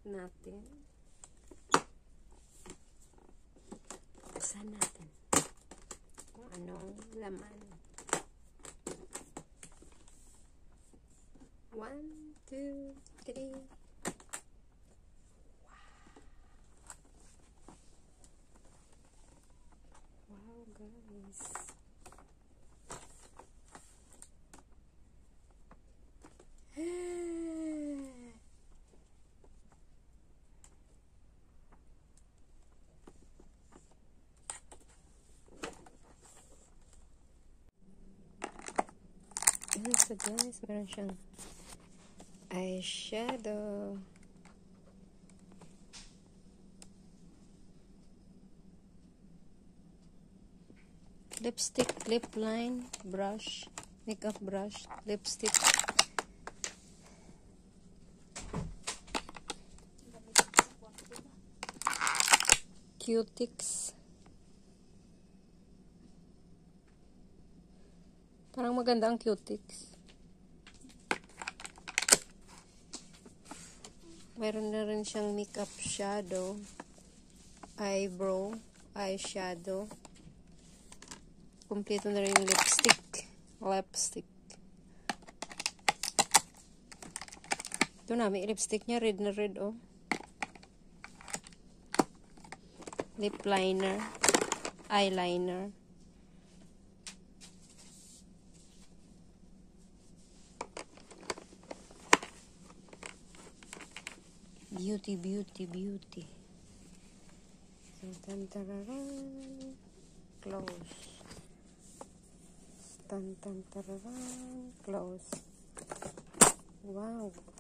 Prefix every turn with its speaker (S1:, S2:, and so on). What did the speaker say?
S1: natin. Buksan natin kung anong laman. 1, 2, 3. Wow, guys. So guys, meron siyang eyeshadow. Lipstick, lip line, brush, makeup brush, lipstick. Cutics. Parang maganda ang cutics. Mayroon na rin siyang makeup shadow, eyebrow, eyeshadow. Kompleto na rin yung lipstick. Ito na, may lipstick niya, red na red, oh. Lip liner, eyeliner. Beauty. Tan-tan-tararan. Close. Tan-tan-tararan. Close. Wow.